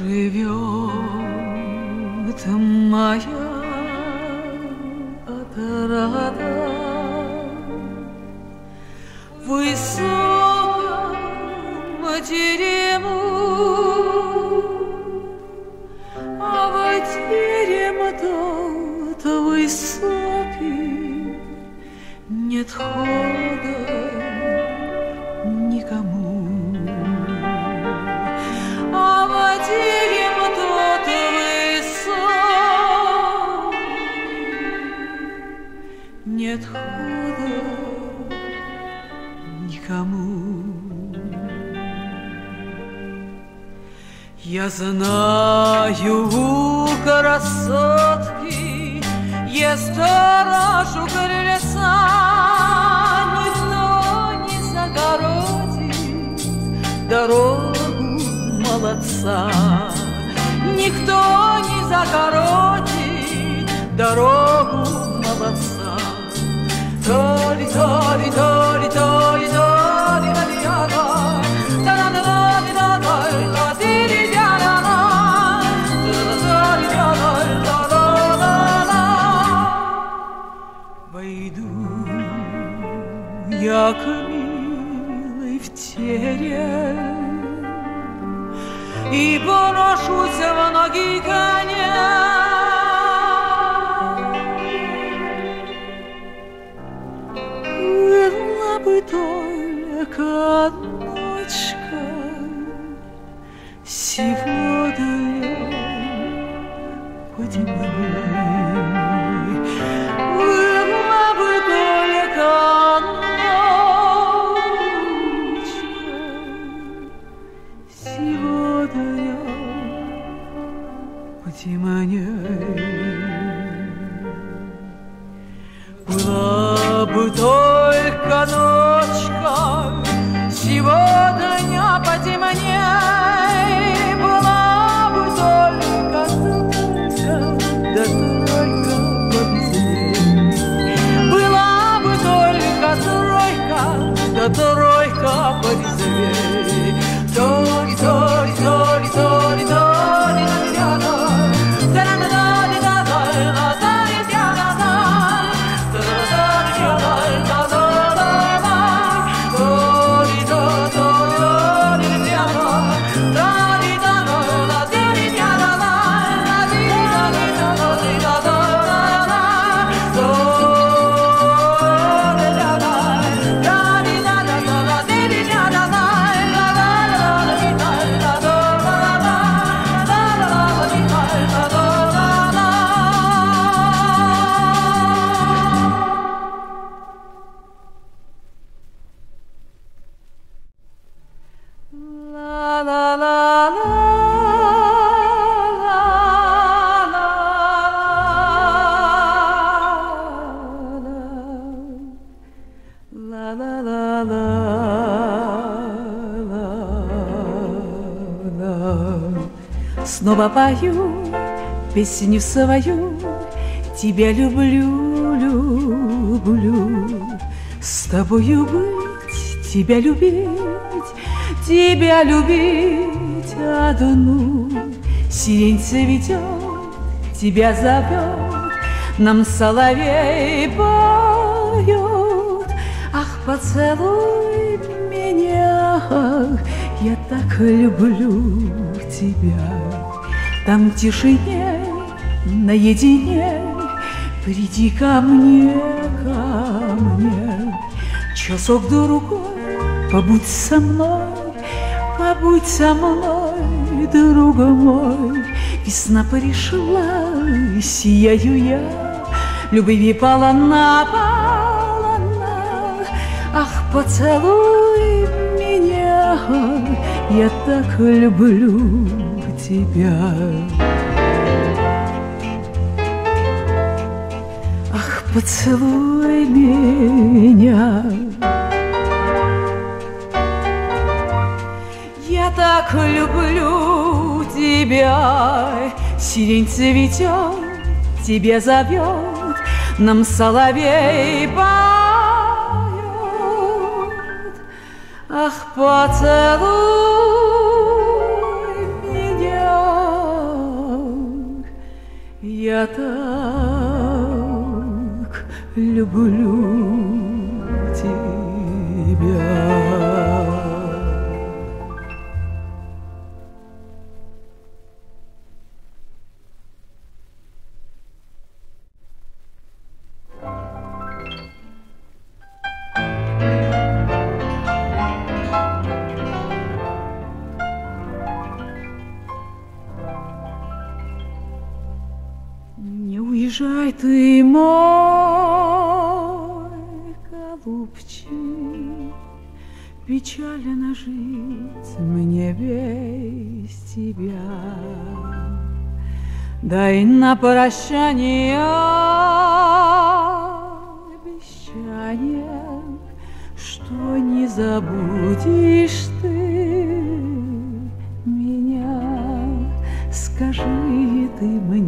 живет моя отрада в высоком терему, а в терем тот высокий нет хода никому. Нет хода никому. Я знаю, у красотки есть сторож у крыльца, никто не загородит дорогу молодца, никто не загородит дорогу молодца. Толи, толи, толи, толи, толи, войду я к милой в терем и брошусь в ноги коня. Бы только ночка сегодня поднимай. Была бы только ночка сегодня поднимай. Была бы только ночка сегодня потемней, была бы только да только повеселей, была бы только тройка, да тройка повеселей. Тори, тори, тори, тори, тори, снова пою песню свою, тебя люблю, люблю. С тобою быть, тебя любить одну. Сирень цветет, тебя зовет, нам соловей поет. Ах, поцелуй меня, я так люблю тебя. Там в тишине, наедине, приди ко мне, часок-другой, побудь со мной, друг мой. Весна пришла, сияю я, любви полна. Ах, поцелуй меня, я так люблю тебя. Ах, поцелуй меня, я так люблю тебя. Сирень цветет, тебя зовет, нам соловей поет. Ах, поцелуй меня, Я так люблю тебя. Не уезжай ты, мой голубчик, печально жить мне без тебя. Дай на прощание обещание, что не забудешь ты меня. Скажи ты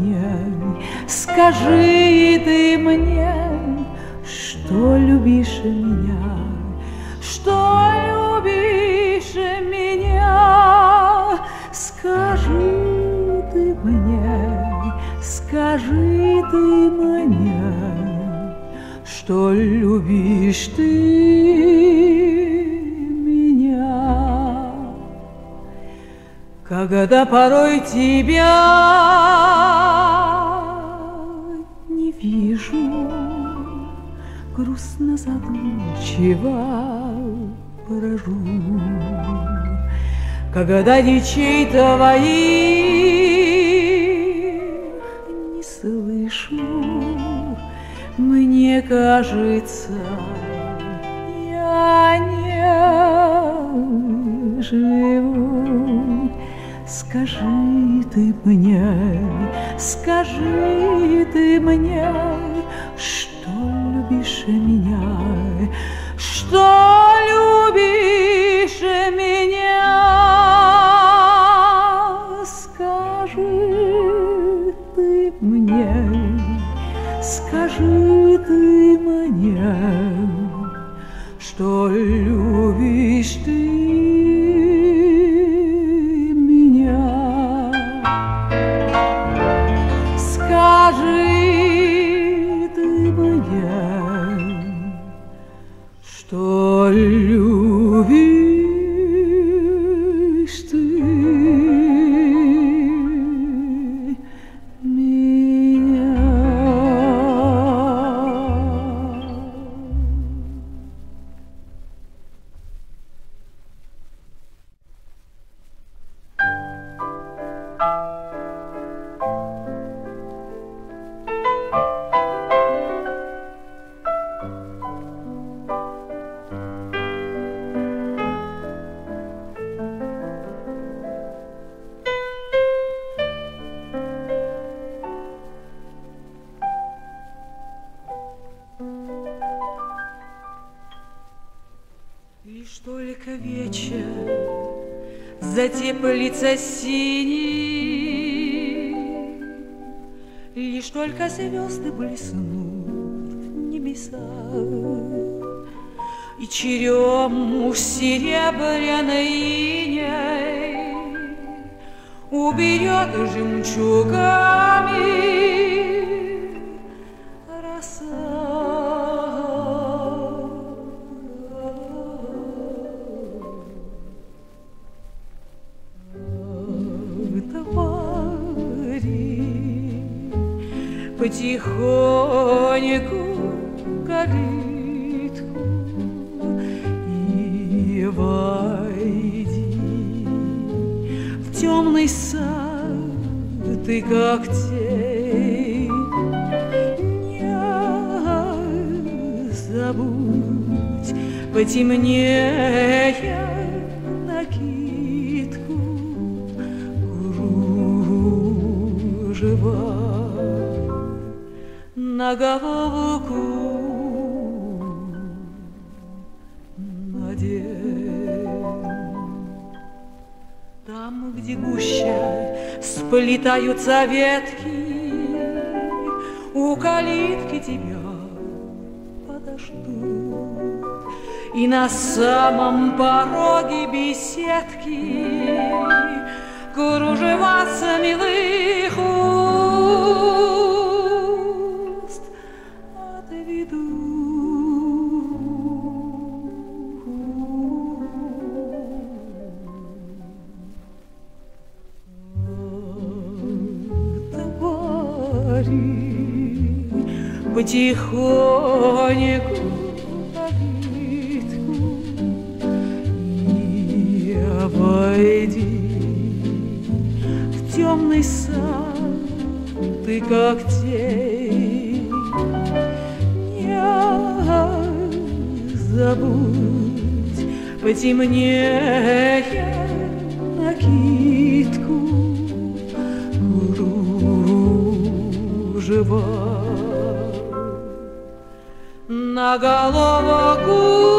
ты мне, что любишь меня, что любишь меня. Скажи ты мне, что любишь ты меня. Когда порой тебя не вижу, грустно задумчиво брожу. Когда речей твоих не слышу, мне кажется, я не живу. Скажи ты мне, что любишь меня, что любишь меня. Скажи ты мне, что любишь ты меня. Скажи ты мне, что любишь ты меня. Лишь только вечер затеплится синий, лишь только звезды блеснут в небесах, и черему серебряной иней уберет жемчугами роса. Потихоньку калитку и войди в темный сад, ты как тень. Не забудь потемнее накидку кружева на головку надень. Там, где гуще сплетаются ветки, у калитки тебя подождут, и на самом пороге беседки кружева с милых уст отведу. Потихоньку калитку и обойди в темный сад, ты как тень. Не забудь потемнее накидку кружева на головку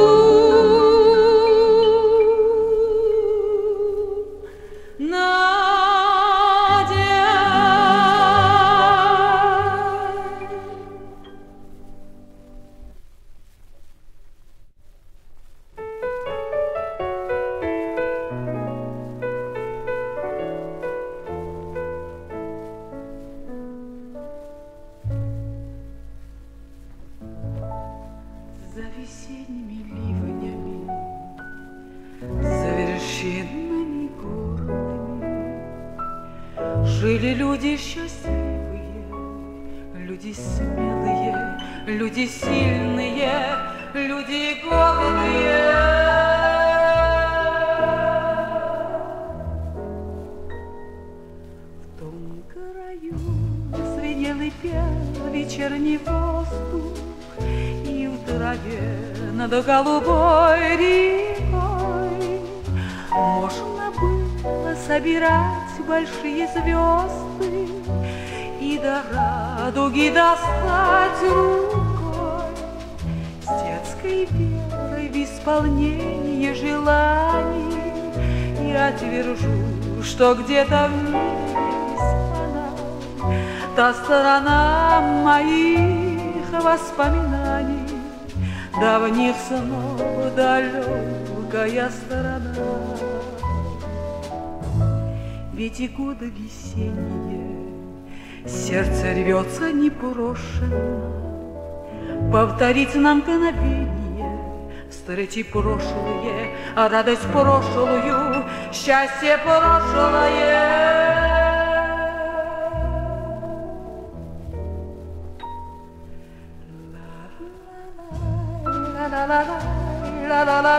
за весенними ливнями, за вершинами горными жили люди счастливые, люди смелые, люди сильные, люди гордые. В том краю звенел и пел вечерний воздух, над голубой рекой можно было собирать большие звезды и до радуги достать рукой. С детской верой в исполнение желаний я твержу, что где-то в мире есть она, та сторона моих воспоминаний, давних снов далекая сторона. Ведь и годы весенние, сердце рвется непрошенно повторить нам мгновение, встречи прошлые, а радость прошлую, счастье прошлое. La la la la la la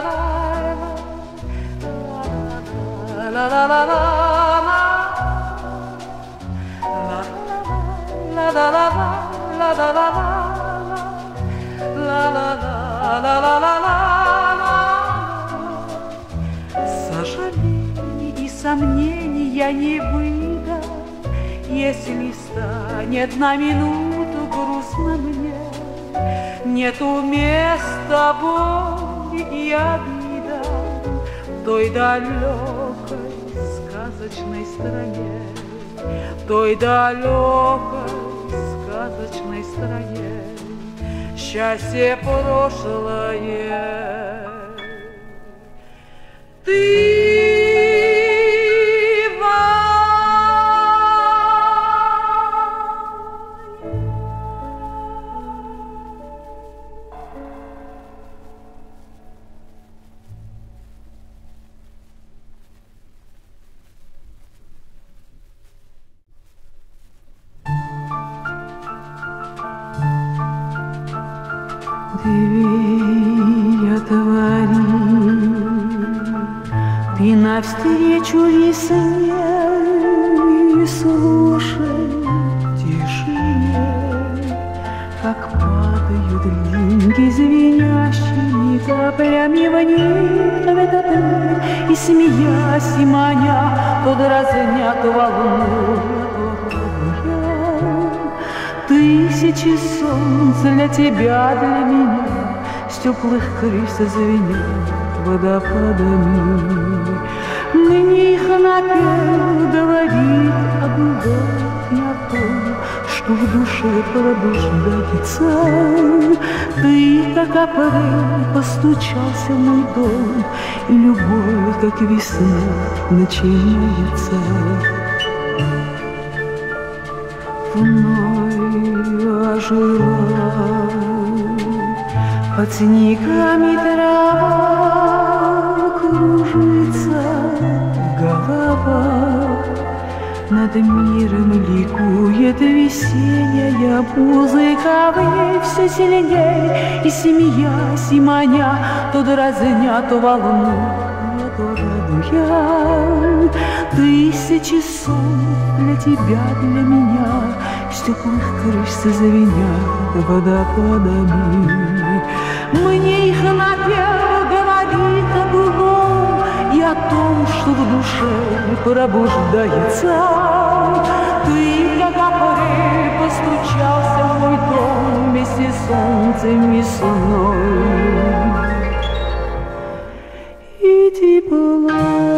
la la la la сожалений и сомнений я не выдам, если станет на минуту грустно мне. Нету места боли и обидам в той далекой сказочной стране, в той далекой сказочной стране. Счастье прошлое. Ты Двери отвори, ты навстречу весне и слушай тишине, как падают деньги звенящими каплями вниз в этот мир, и смеясь и маня подразнят волну. Тысячи солнц для тебя, для меня, с теплых крыш звенят водопадами. Ныне их напев говорит об любви, о том, что в душе пробуждается. Ты как апрель, постучался в мой дом, и любовь, как весна, начинается. Вновь ожила под снегами трава, кружится голова. Над миром ликует весенняя музыка, в ней все сильней, и смеясь, и маня, то дразня, то волну, то радуя. Тысячи сон для тебя, для меня, с теплых крыш зазвенят водопадами. Мне их напев говорит о былом и о том, что в душе пробуждается. Ты, как апрель, постучался в мой дом вместе с солнцем и сном. И тепла.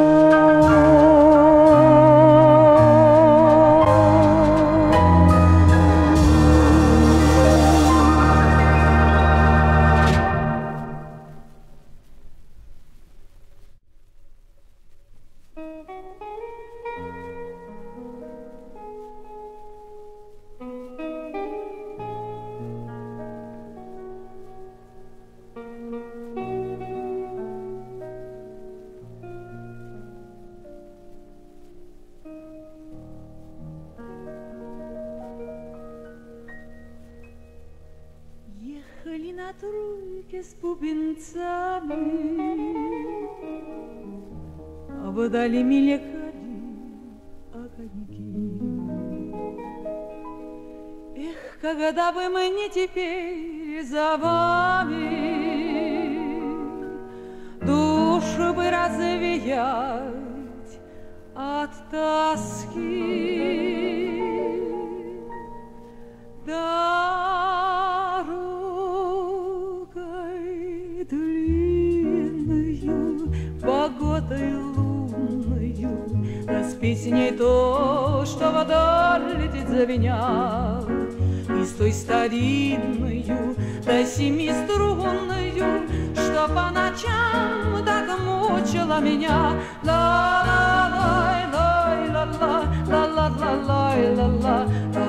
Ехали на тройке с бубенцами, а вдали мелькали огоньки. Эх, когда бы мне теперь за вами душу бы развеять от тоски. Дорогой длинною, погодой лунною, да с песней то, что вдаль летит за меня, и с той старинною, да семиструнною, что по ночам так мучила меня. Ла-ла-лай-ла-ла, ла-ла-ла-лай-ла-ла,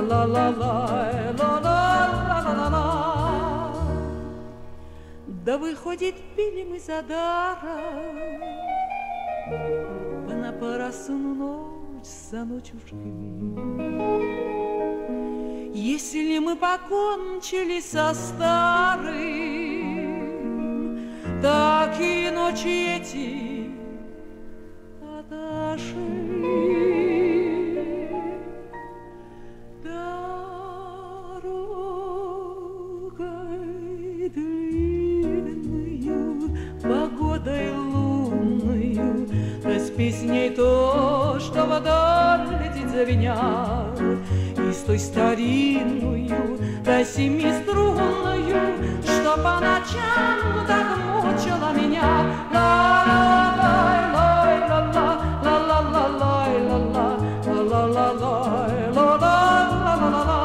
ла-ла-ла-лай-ла-ла-ла-ла-ла. Да выходит, пили мы за даром в напоросну ночь за ночушками. Если мы покончили со старым, так и ночи эти отошли. Дорогой длинною, погодой лунною, да с песней то, что вдаль летит за меня, и с той старинную, да семиструнную, что по ночам так мучила меня. Ла-ла-лай-ла-ла, ла-ла-ла-лай-ла-ла, ла-ла-ла-лай-ла-ла-ла-ла-ла.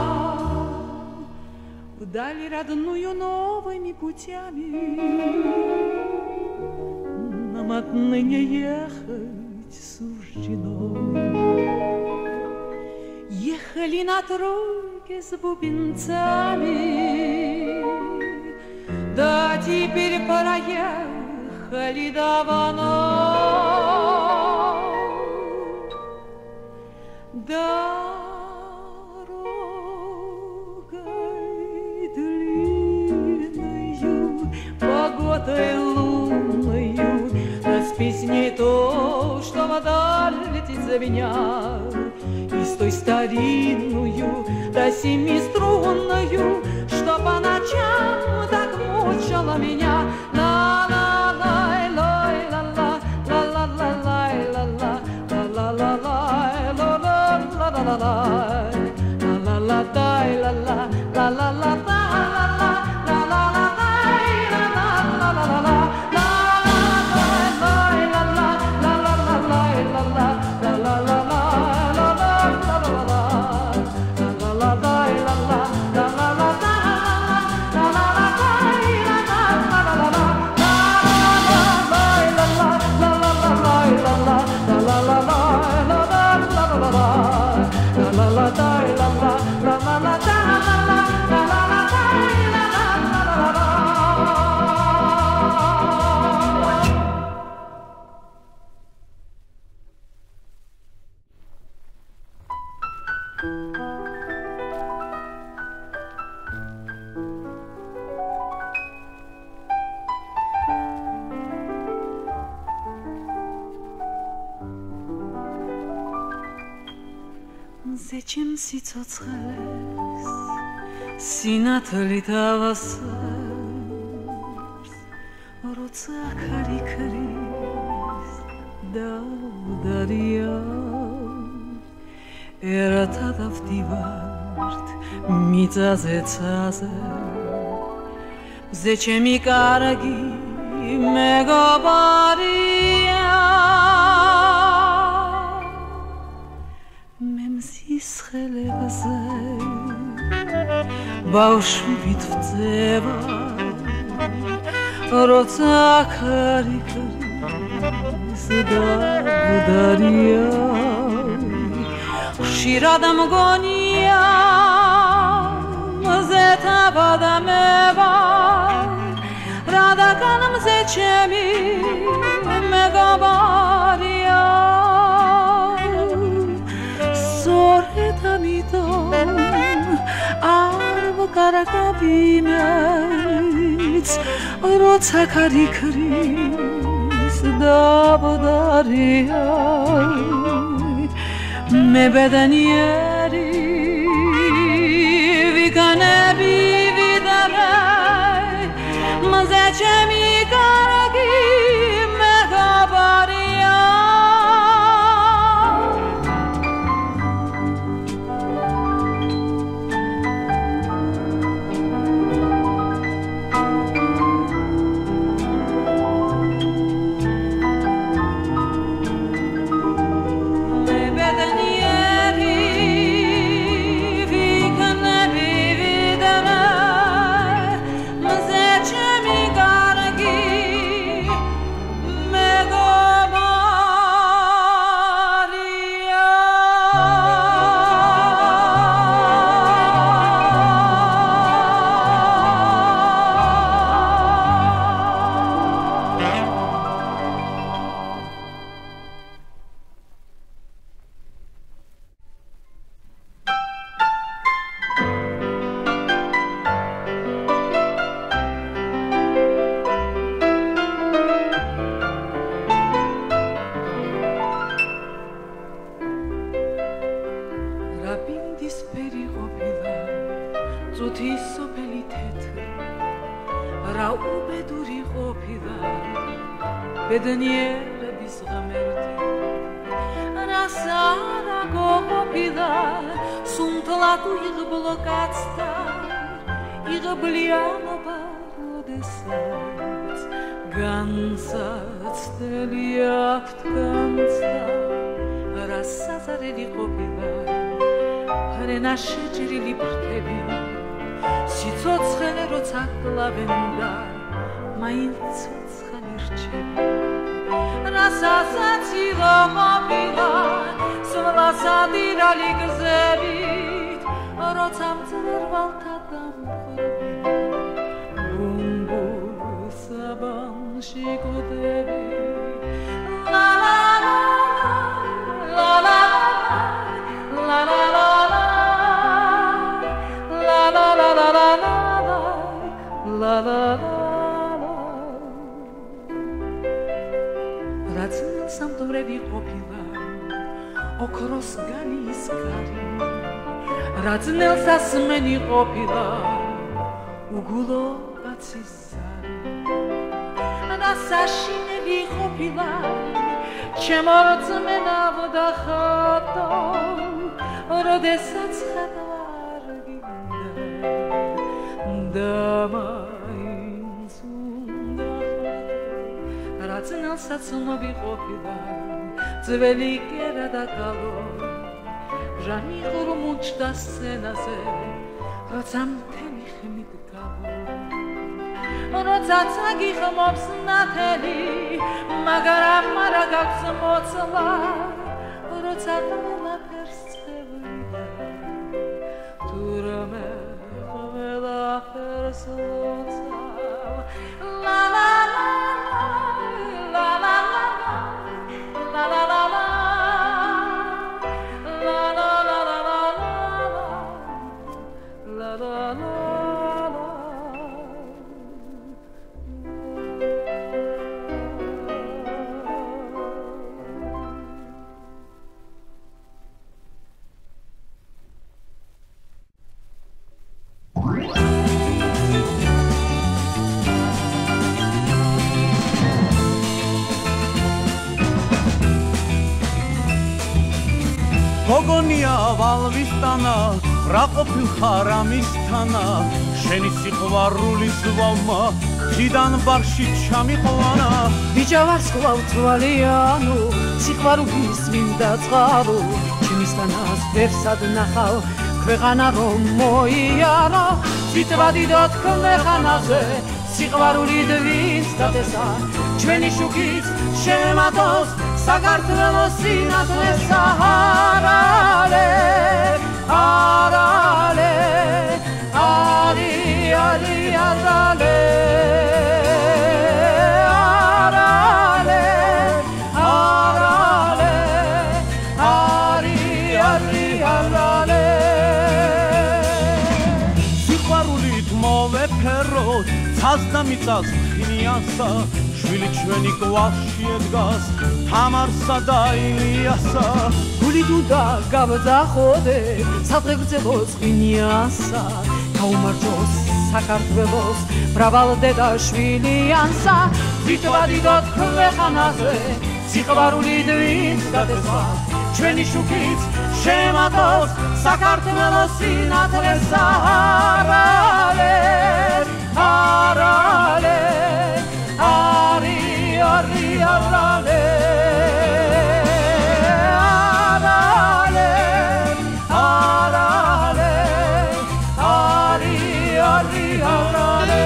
Вдали родную новыми путями нам отныне ехать суждено. Ехали на тройке с бубенцами, да теперь проехали давно. Дорогой длинною, погодой лунною, да с песней то, что вдаль летит за меня, и с той старинную, да семиструнную, что по ночам так мучила меня. Ла-ла-лай-лай-ла-ла, ла-ла-ла-лай-ла-ла, ла-ла-ла-лай-ла-ла-ла-ла-ла, ла-ла-ла-дай-ла-ла, ла-ла-ла-да-ла-ла, ла-ла-ла-дай-ла-ла-ла-ла-ла. La la la זה чем სიცოცხლეს სინათლე თავასწრებს როცა ქარიქრის დაუდარია ერთად ავდივართ მიწაზე ცაზე זה ჩემი კარგი მეგობარია მემსისხელებზე ბავშვით ვწევა როცა ქარიქრის დაუდარია ხშირად მგონია ზეთავადამევა რადგან მზე ჩემი მეგობარია სწორედ ამიტომ არ ვკარგავინეც როცა ქარიქრის დაუდარია მე ბედნიერი ვიქნები ვიდრე მზე ჩემი კარგი მეგობარია ბედნიერების ღმერთი რასადა გოყოფილა სუნთლა თუ იღბლოკაცდა იღბლიანობა როდესაც განსაცდელი აქვთ განცდა რასაზარელი ყოფილა რენა შეჭრილი ფრთები სიცოცხლე როცა კლავენდა მაინც რასაცილო ყოფილა სვლასადირალი გზებით როცა მწვერვალთა დამხრები ბუმბულ საბანში კვდები ლა ლა ლა ლა ლა ლა ლა ლა ლა ლა ლა ლა ლა სამდვრები ყოფილა ოქროს გალის კარი რაძნელს ასმენი ყოფილა უგულო კაცის ზარი და საშინელი ყოფილა ჩემო რწმენა ვდახატო როდესაც ხარ გინდა და რაძნელსაც მოვიყოფილა ძველი კერა და კალო ჟანი ხურმუჩდა სცენაზე როცა მთელი ხმით გავო როცა წაგიხმობს ნათელი მაგრამ არა გაქვს მოცლა როცა ყველაფერს წევია თურმე ყველაფერს ლოცავ ლა ლა გონია ვალვისტანა რა ყოფილ ხარ ამისთანა შენი სიყვარული ზვავმა თიდან ბარში ჩამიყვანა ბიჭა ვარს კვლავ თვალიანო სიყვარულის მინდა წყარო ჩემისთანას ვერსად ნახავ ქვეყანა რომ მოიარა ვიტვადიდოთ ქვეყანაზე სიყვარული დვის დათესა ჩვენი შუქით შემატოს საქართველოს სინათლესა არალე არალე არი არი არალე არალე არალე არი არი არალე სიყვარულით მოვეფეროთ ცაზდა მიწას ხინიასა შვილი ჩვენი გვალში ედგას თამარსა და ილიასა გული დუდა გავძახოდე სადღეგრძელოს ხინიასა გაუმარჯოს საქართველოს მრავალ დედაშვილიანსა ვიტვადიდოთ ქვეყანაზე სიყვარული დვის დათესა ჩვენი შუქით შემატოს საქართველოს სინათლესა არალე არალე არი არი არალე არალე არალე არი არი არალე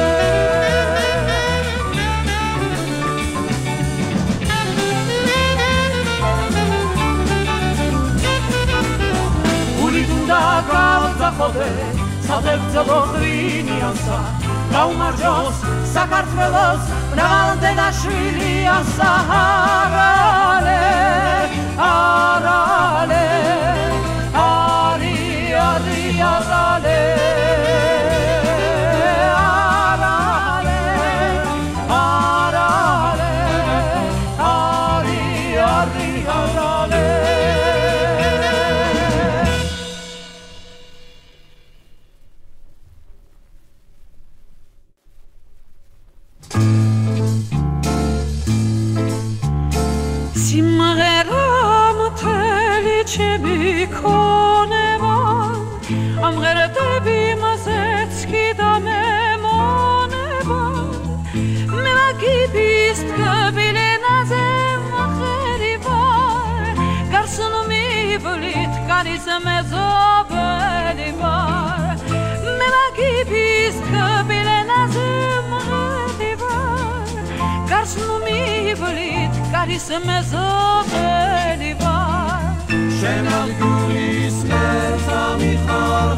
გული დუნდა გავძახოდე სადღეგრძელო ხრინიასა გაუმარჯოს საქართველოს მრავალ დედაშვილიანსა არალე არალე არი არი არალე არალე არალე არი არი არალე ჩემი ქონება ამღერდები მასეც კი და მემონება მე მაგიბის თბილენაზე მახერი ვარ გარსონო მივლით გარის მეზობელი ვარ მე მაგიბის თბილენაზე მახერი ვარ გარსონო მივლით გარის მეზობელი ვარ შენად გულის ლეთა მიხარ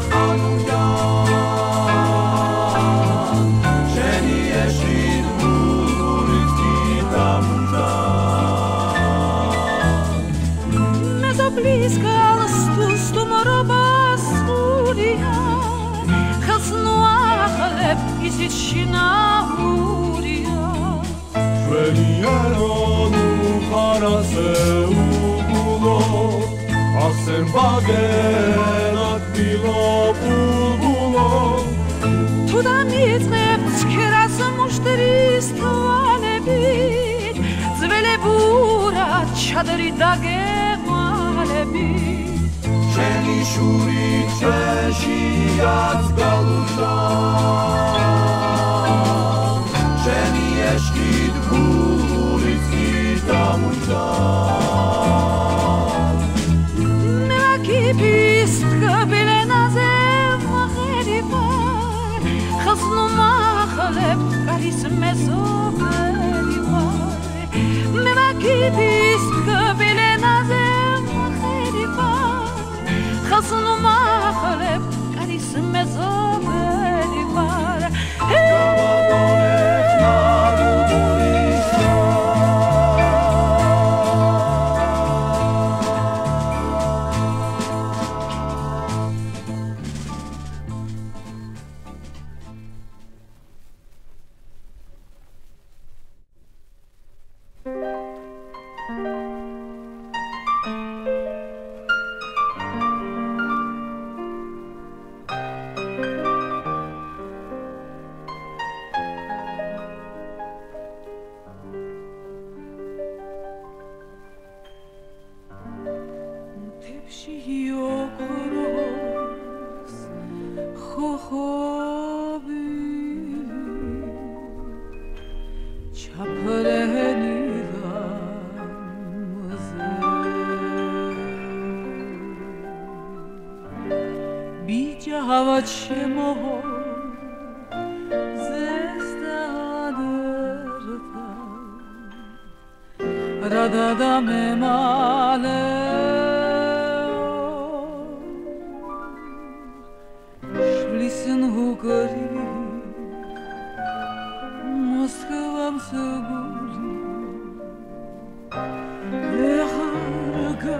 ხანუჯან შენი ეშით ბულბულით გიდამუჯან მეზობლის გალს თუსტუმრობას ხურია ხელს ნუახლებ ისიც შინაურია ჩვენი ერონ უხარასე ასენ ბაგენად მილო ბულბულო თუ დამიწყებ ცქერას მუშტრის თვალებით ძველებურად ჩადრი დაგეყვალებით შენი შური ჩვენშიაც გალუშა შენი ეშკით ბულბულით გიდამუჯა კიბის თბილენაზე მახერი ვარ ხელს ნუმახლებ გარის მეზობელი ვარ მე მაგიბის თბილენაზე მახერი ვარ ხელს ნუმახლებ გარის მეზობელი ვარ Bijavat shemo zestaderta radada memale shlissen hukari Moskvam suguli eharga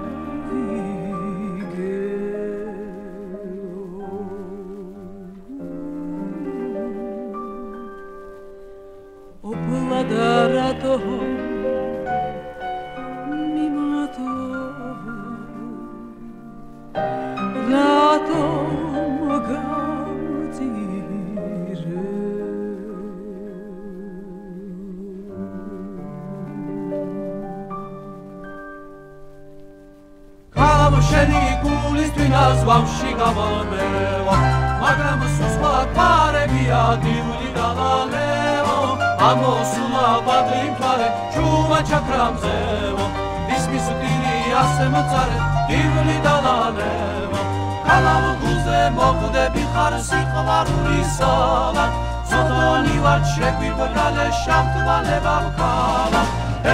Обладара мимо того Ратом галтире Kalamsheni gulistvinas vavshi gavalmeo Magram susmak parebia divli dalaleo Amosula badrim tare chuma chakramzeo Dismis dili asem tsare divli dalaleo Kalam guze mokude bikhar sikvaruli sala Zodoni vat shekvi bogale shamtvale vavkala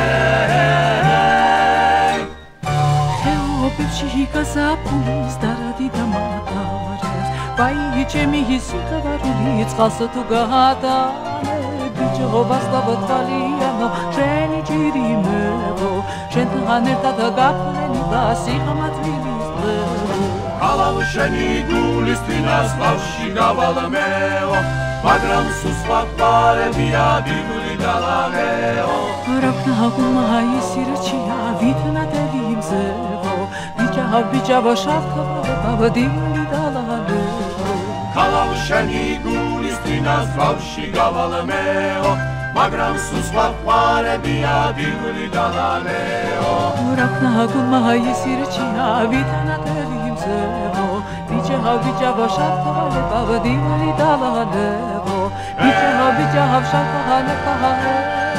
Pepshika sapus daradi damatare Vai chemi hisikavaruli tsqas tu gahatare Bijo basta batvaliano sheni chirimevo Shentan ertata gapleni da sikhamatvilis Kalam sheni gulistvinas vavshi gavalmeo Magram susvat parebia divli dalaleo Rakna guma yisirchia vitna devimzevo Bichava shavka avadili dalale Kalam sheni gulistvinas vavshi gavalmeo Magram susvat parebia divli dalaleo Rakna guma yisirchia vitna devimzevo Bichava shavka avadili dalale Bichava shavka avadili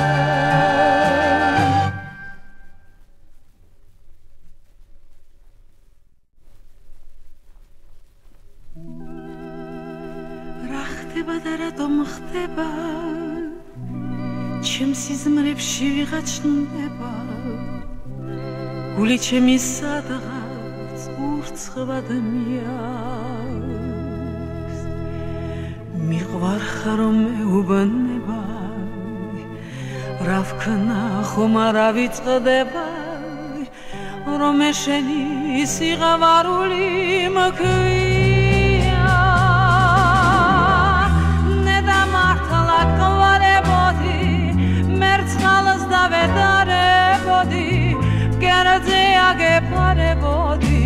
ხდება ჩემს სიზმრებში ვიღაჩნდება გული ჩემი სადღაც ურცხვად მიაქვს მიყვარხარ რომ მეუბნება რა ვქნა ხომ არა ვიწყდება რომ შენი სიღავარული მქვია Mertsqalas da vedarebodi Gerze ageparebodi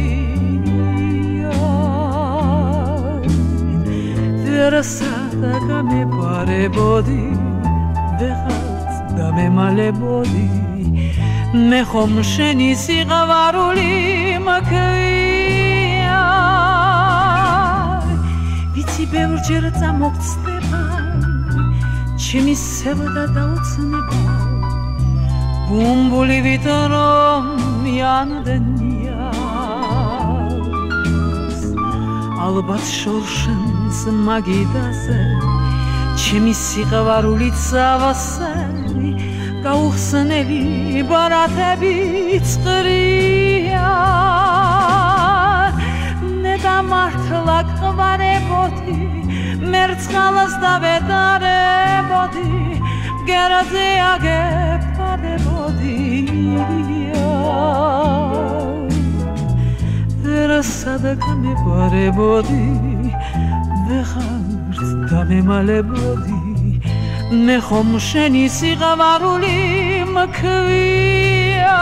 Versada game parebodi Vehats da me malebodi Me khom sheni sigavaruli makvia Vitsi bevrjer zamogtsdeba Ჩემი სევდა დაუცნება ბუმბული ვიტრომ მიანდენია ალბათ შორშენს მაგიდაზე ჩემი სიყვარული წავასე გაუხსნელი ბარათები წყრია ნედამართლა ყვარებოდი Mertsqalas da vedarebodi Gerze ageparebodi Versada game parebodi Vehart da me malebodi Me khom sheni sigavaruli mkvia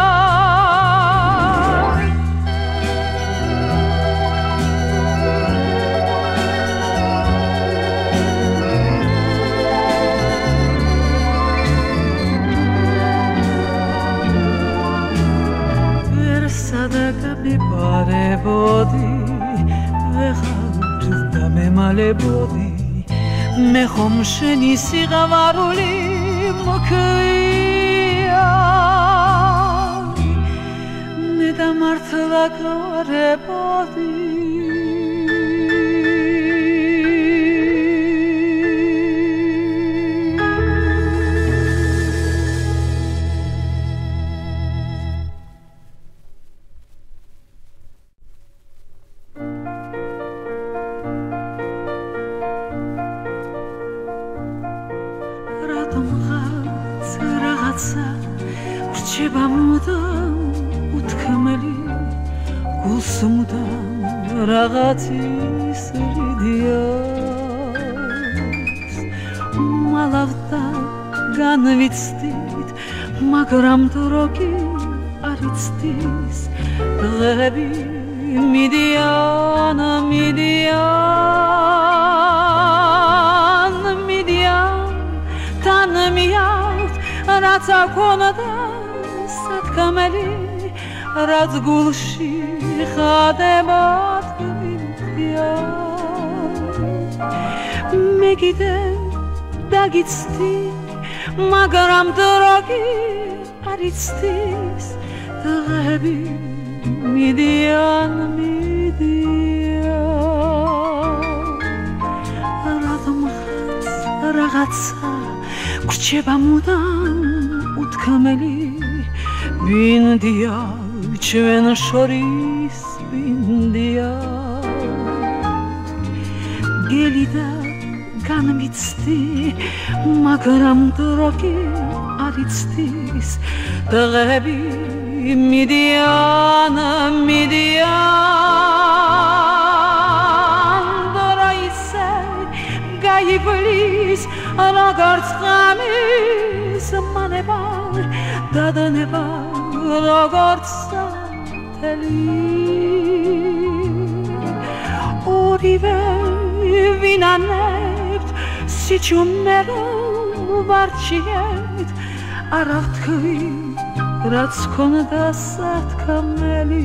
parebodi vehart da me malebodi me khom sheni sigavaruli მართლა გარებოდი რატომღაც რაღაცა ვრჩება მუდამ უთქმელი გულს მუდამ რაღაცის რიდიას მალავდა განვიცდით მაგრამ დრო კი არ იცდის დღეები მიდიან თან მიავთ რაც აქონდა სათქმელი რაც გულში ხადებად გვიდია მე კიდევ დაგიცდი მაგრამ დრო კი არ იცდის დღეები მიდიან რატომღაც რაღაცა გრჩება მუდამ უთქმელი ბინდია ჩვენ შორის ბინდია გელიდა განვიცდი მაგრამ დრო კი არ იცდის დღეები მიდიან დრო ისე გაივლის როგორც ღამის მანება დადნება როგორც სათელი ორივე ვინანებთ სიჩუმერო ვარჩიეთ არა ვთქვი რაც ქონდა სათქმელი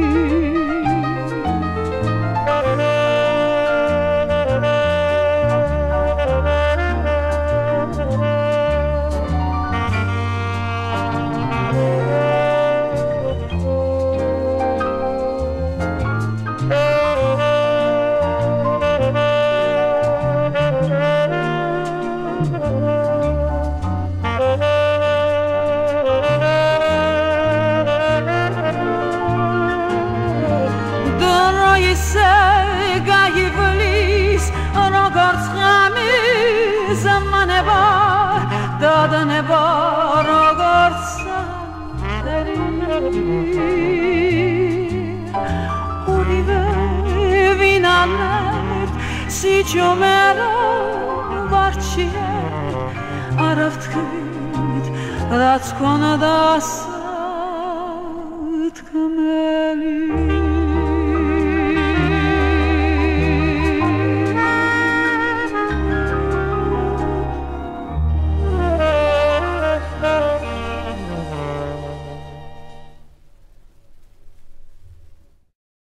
დადნება როგორც სათელი ორივე ვინანებთ სიჩუმერო ვარჩიეთ არა ვთქვით რაც ქონდა სათქმელი